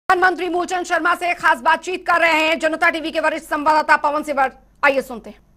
प्रधानमंत्री मूलचंद शर्मा से खास बातचीत कर रहे हैं जनता टीवी के वरिष्ठ संवाददाता पवन सिवर। आइए सुनते हैं।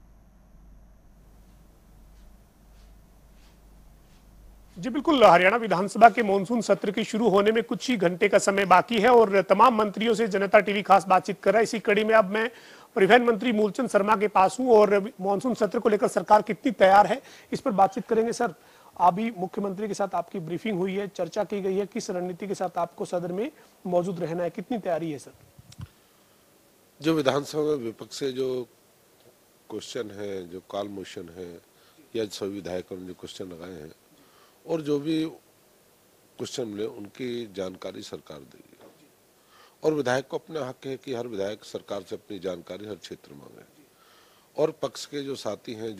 जी बिल्कुल, हरियाणा विधानसभा के मॉनसून सत्र के शुरू होने में कुछ ही घंटे का समय बाकी है और तमाम मंत्रियों से जनता टीवी खास बातचीत कर रहा है। इसी कड़ी में अब मैं परिवहन मंत्री मूलचंद शर्मा के पास हूं और मॉनसून सत्र को लेकर सरकार कितनी तैयार है इस पर बातचीत करेंगे। सर, अभी मुख्यमंत्री के साथ आपकी ब्रीफिंग हुई है, चर्चा की गई है, किस रणनीति के साथ आपको सदन में मौजूद रहना है, कितनी तैयारी है सर? जो विधानसभा में विपक्ष से जो क्वेश्चन है, जो कॉल मोशन है या सभी विधायकों ने जो क्वेश्चन लगाए हैं और जो भी क्वेश्चन मिले उनकी जानकारी सरकार देगी और विधायक को अपना हक है कि हर विधायक सरकार से अपनी जानकारी हर क्षेत्र मांगे और पक्ष के जो साथी हैं,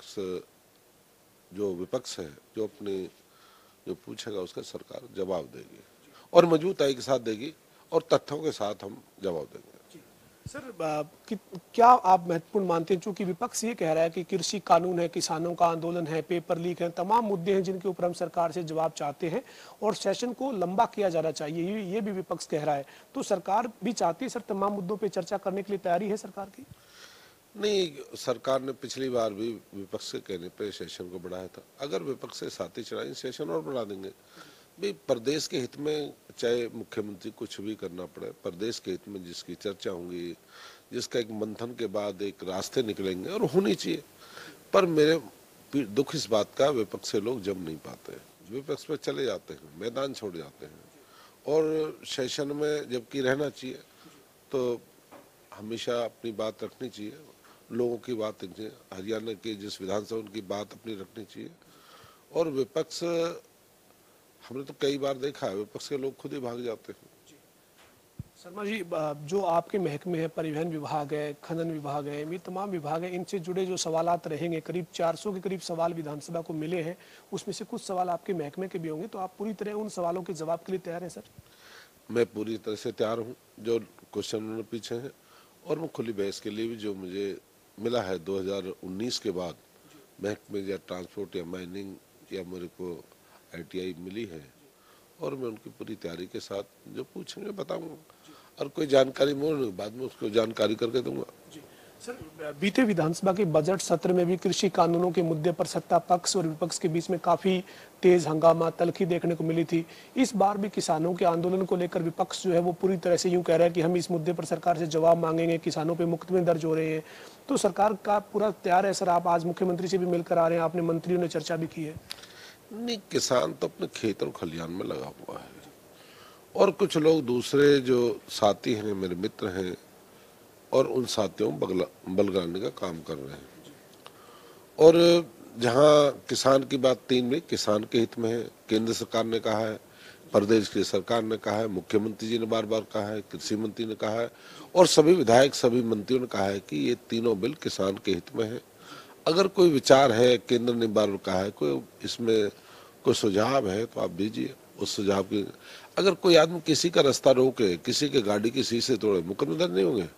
जो विपक्ष है, जो अपने जो पूछेगा उसका सरकार जवाब देगी और मजबूताई के साथ देगी और तथ्यों के साथ हम जवाब देंगे। सर, क्या आप महत्वपूर्ण मानते हैं, चूंकि विपक्ष ये कह रहा है कि कृषि कानून है, किसानों का आंदोलन है, पेपर लीक है, तमाम मुद्दे हैं जिनके ऊपर हम सरकार से जवाब चाहते हैं और सेशन को लंबा किया जाना चाहिए, ये भी विपक्ष कह रहा है, तो सरकार भी चाहती है सर तमाम मुद्दों पर चर्चा करने के लिए तैयारी है सरकार की? नहीं, सरकार ने पिछली बार भी विपक्ष के कहने पे सेशन को बढ़ाया था। अगर विपक्ष से साथी चढ़ाएंगे सेशन और बढ़ा देंगे। भाई प्रदेश के हित में चाहे मुख्यमंत्री कुछ भी करना पड़े, प्रदेश के हित में जिसकी चर्चा होंगी, जिसका एक मंथन के बाद एक रास्ते निकलेंगे और होनी चाहिए। पर मेरे दुख इस बात का, विपक्ष से लोग जम नहीं पाते, विपक्ष पे चले जाते हैं, मैदान छोड़ जाते हैं और सेशन में जबकि रहना चाहिए तो हमेशा अपनी बात रखनी चाहिए, लोगों की बात रखनी चाहिए, हरियाणा के जिस विधानसभा उनकी बात अपनी रखनी चाहिए। और विपक्ष, हमने तो कई बार देखा है, विपक्ष के लोग खुद ही भाग जाते हैं। शर्मा जी, जो आपके महकमे है, परिवहन विभाग है, खनन विभाग है, ये तमाम विभाग है, इनसे जुड़े जो सवालात रहेंगे, करीब 400 के करीब सवाल विधानसभा को मिले हैं, उसमें से कुछ सवाल आपके महकमे के भी होंगे, तो आप पूरी तरह उन सवालों के जवाब के लिए तैयार हैं सर? मैं पूरी तरह से तैयार हूँ, जो क्वेश्चन उन्होंने पीछे हैं और मैं खुली बहस के लिए भी, जो मुझे मिला है 2019 के बाद महकमे या ट्रांसपोर्ट या माइनिंग या मेरे को ITI मिली है और मैं उनकी पूरी तैयारी के साथ जो पूछेंगे बताऊंगा और कोई जानकारी मोड़ बाद में उसको जानकारी करके दूंगा। सर, बीते विधानसभा के बजट सत्र में भी कृषि कानूनों के मुद्दे पर सत्ता पक्ष और विपक्ष के बीच में काफी तेज हंगामा, तल्खी देखने को मिली थी। इस बार भी किसानों के आंदोलन को लेकर विपक्ष जो है वो पूरी तरह से यूं कह रहा है कि हम इस मुद्दे पर सरकार से जवाब मांगेंगे, किसानों पे मुकदमे दर्ज हो रहे हैं, तो सरकार का पूरा तैयार है सर? आप आज मुख्यमंत्री से भी मिलकर आ रहे हैं, आपने मंत्रियों ने चर्चा भी की है? नहीं, किसान तो अपने खेत और खलिहान में लगा हुआ है और कुछ लोग दूसरे जो साथी हैं, मेरे मित्र हैं और उन साथियों बलगाने का काम कर रहे हैं। और जहां किसान की बात 3 में किसान के हित में है, केंद्र सरकार ने कहा है, प्रदेश की सरकार ने कहा है, मुख्यमंत्री जी ने बार बार कहा है, कृषि मंत्री ने कहा है और सभी विधायक, सभी मंत्रियों ने कहा है कि ये तीनों बिल किसान के हित में है। अगर कोई विचार है, केंद्र ने बार बार कहा है, कोई इसमें कोई सुझाव है तो आप दीजिए। उस सुझाव की, अगर कोई आदमी किसी का रास्ता रोके, किसी के गाड़ी की शीशे तोड़े, मुकदमे दर्ज नहीं होंगे।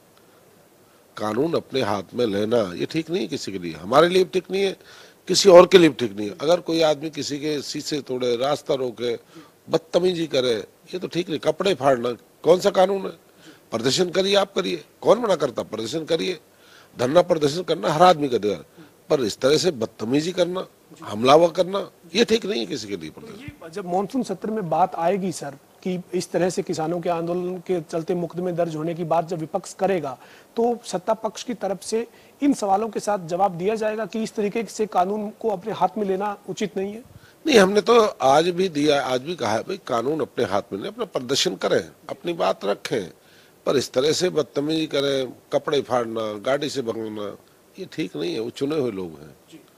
कानून अपने हाथ में लेना ये ठीक नहीं है, किसी के लिए, हमारे लिए भी ठीक नहीं है, किसी और के लिए भी ठीक नहीं है। अगर कोई आदमी किसी के शीशे तोड़े, रास्ता रोके, बदतमीजी करे, ये तो ठीक नहीं। कपड़े फाड़ना कौन सा कानून है? प्रदर्शन करिए, आप करिए, कौन मना करता? प्रदर्शन करिए, धरना प्रदर्शन करना हर आदमी का अधिकार, पर इस तरह से बदतमीजी करना, हमलावर करना, ये ठीक नहीं है किसी के लिए। जब मॉनसून सत्र में बात आएगी सर कि इस तरह से किसानों के आंदोलन के चलते मुकदमे दर्ज होने की बात जब विपक्ष करेगा, तो सत्ता पक्ष की तरफ से इन सवालों के साथ जवाब दिया जाएगा कि इस तरीके से कानून को अपने हाथ में लेना उचित नहीं है? नहीं, हमने तो आज भी दिया, आज भी कहा है भाई कानून अपने हाथ में लें, अपना प्रदर्शन करें, अपनी बात रखें, पर इस तरह से बदतमीजी करें, कपड़े फाड़ना, गाड़ी से भगाना, ये ठीक नहीं है। वो चुने हुए लोग हैं,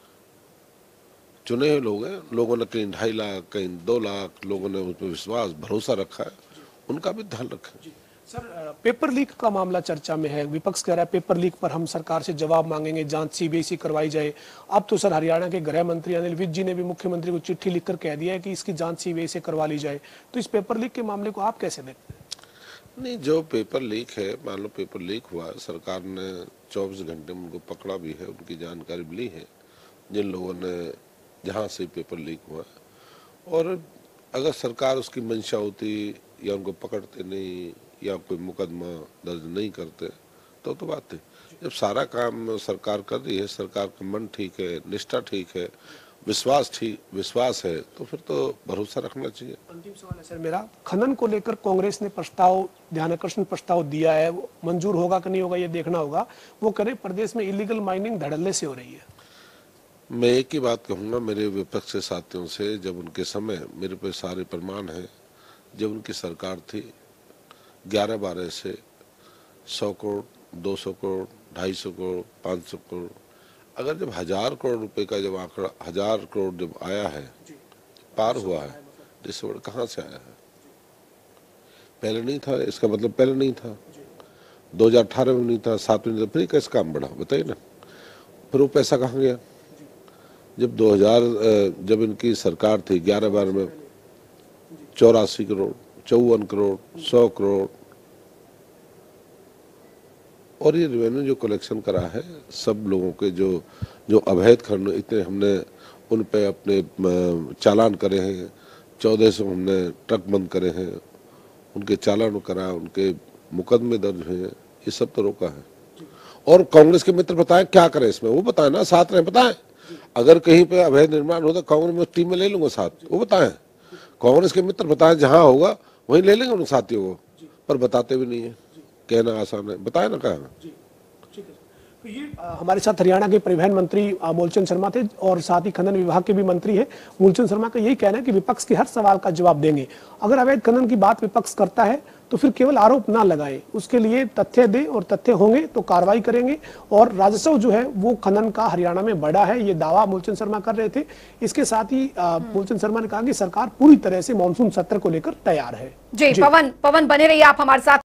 चुने हुए लोग हैं। लोगों ने कहीं 2.5 लाख, कहीं 2 लाख लोगों ने उस पर विश्वास, भरोसा रखा है, उनका भी ध्यान रखें। सर, पेपर लीक का मामला चर्चा में है, विपक्ष कह रहा है पेपर लीक पर हम सरकार से जवाब मांगेंगे, जांच CBI से करवाई जाए। अब तो सर हरियाणा के गृह मंत्री अनिल विज जी ने भी मुख्यमंत्री को चिट्ठी लिखकर कह दिया है कि इसकी जांच CBI से करवा ली जाए, तो इस पेपर लीक के मामले को आप कैसे देखते हैं? नहीं, जो पेपर लीक है, मान लो पेपर लीक हुआ, सरकार ने 24 घंटे में उनको पकड़ा भी है, उनकी जानकारी मिली है जिन लोगों ने, जहाँ से पेपर लीक हुआ। और अगर सरकार उसकी मंशा होती या उनको पकड़ते नहीं या कोई मुकदमा दर्ज नहीं करते तो बात है। जब सारा काम सरकार कर रही है, सरकार का मन ठीक है, निष्ठा ठीक है, विश्वास है, तो फिर तो भरोसा रखना चाहिए। अंतिम सवाल है सर मेरा, खनन को लेकर कांग्रेस ने प्रस्ताव, ध्यानाकर्षण प्रस्ताव दिया है, वो मंजूर होगा कि नहीं होगा ये देखना होगा। वो करें, प्रदेश में इलीगल माइनिंग धड़ल्ले से हो रही है। मैं एक ही बात कहूंगा मेरे विपक्ष के साथियों से, जब उनके समय मेरे पे सारे प्रमाण हैं, जब उनकी सरकार थी 11-12 से 100 करोड़, 200 करोड़, 250 करोड़, 500 करोड़, अगर जब 1000 करोड़ रुपए का जब आंकड़ा 1000 करोड़ जब आया है, पार हुआ है, जिससे बड़ा कहाँ से आया है? पहले नहीं था, इसका मतलब पहले नहीं था, 2018 में नहीं था, 7 में नहीं था, फिर कैसे काम बढ़ा बताइए ना? फिर वो पैसा कहाँ गया? जब 2000 जब इनकी सरकार थी 11-12 में 84 करोड़, 54 करोड़, 100 करोड़, और ये रेवेन्यू जो कलेक्शन करा है सब लोगों के जो अवैध खनन, इतने हमने उन पे अपने चालान करे हैं, 1400 हमने ट्रक बंद करे हैं, उनके चालान करा, उनके मुकदमे दर्ज हुए हैं, ये सब तो रोका है। और कांग्रेस के मित्र बताएं क्या करें इसमें, वो बताएं ना, साथ रहें, बताएं। अगर कहीं पे अवैध निर्माण हो तो कांग्रेस में टीम में ले लूंगा साथ, वो बताएं। कांग्रेस के मित्र बताएं, जहां होगा वहीं ले लेंगे उन साथियों को, पर बताते भी नहीं है। कहना आसान है, बताए ना कहना। तो ये हमारे साथ हरियाणा के परिवहन मंत्री मूलचंद शर्मा थे और साथ ही खनन विभाग के भी मंत्री हैं। मूलचंद शर्मा का यही कहना है कि विपक्ष के हर सवाल का जवाब देंगे। अगर अवैध खनन की बात विपक्ष करता है तो फिर केवल आरोप ना लगाएं, उसके लिए तथ्य दे, और तथ्य होंगे तो कार्रवाई करेंगे। और राजस्व जो है वो खनन का हरियाणा में बढ़ा है, ये दावा मूलचंद शर्मा कर रहे थे। इसके साथ ही मूलचंद शर्मा ने कहा कि सरकार पूरी तरह से मानसून सत्र को लेकर तैयार है। जी। पवन बने रहिए आप हमारे साथ।